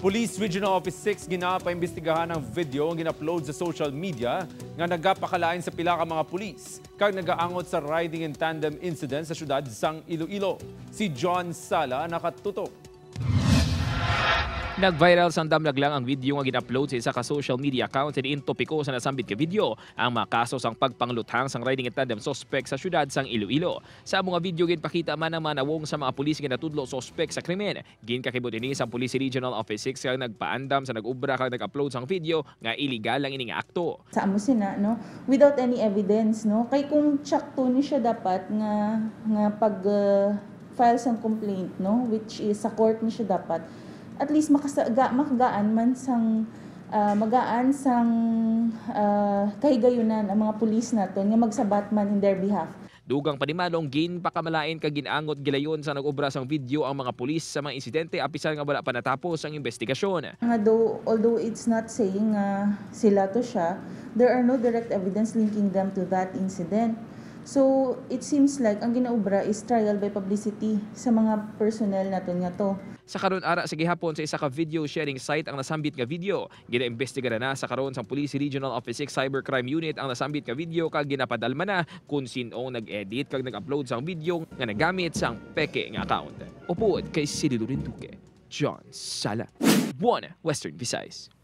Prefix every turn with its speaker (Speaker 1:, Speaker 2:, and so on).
Speaker 1: Police Regional Office 6 gina-imbestigahan ang video ang gina-upload sa social media nga nagapakalain sa pila ka mga pulis kag naga-angut sa riding-in-tandem incident sa syudad sang Iloilo. Si John Sala nakatutok.
Speaker 2: Nag-viral sa damlaglang ang video nga gina-upload sa isa ka social media account sa diin topiko sa nasambit ka video ang makaso sang pagpangluthang sang riding-in-tandem suspect sa syudad sang Iloilo. Sa mga video ginpakita man ang manawong sa mga pulis nga natudlo suspect sa krimen. Ginkakibot ini sa Police Regional Office 6 kag nagpaandam sa nag-ubra kag nag-upload sang video nga illegal ang ini nga akto.
Speaker 3: Sa amo sina no without any evidence no kay kung tsakto ni siya dapat nga pag file sang complaint no which is sa court ni siya dapat at least makagaan man sang magaan sang kahigayunan ang mga pulis naton nga magsabat man in their behalf.
Speaker 2: Dugang panimalong ginpakamalain kag ginangot gilayon sa nag-ubra sang video ang mga pulis sa mga insidente apisan nga wala pa natapos ang investigasyon.
Speaker 3: Although it's not saying sila to siya, there are no direct evidence linking them to that incident. So it seems like ang ginaubra is trial by publicity sa mga personnel naton nga to.
Speaker 2: Sa karon ara sa gihapon sa isa ka video sharing site ang nasambit nga video. Gina-imbestiga na sa karon sang Police Regional Office 6 Cybercrime Unit ang nasambit nga video kag ginapadalma na kung sinong nag-edit kag nag-upload sang video nga nagamit sang peke nga account. Upuod kay Siri Duque, John Sala, Western Visayas.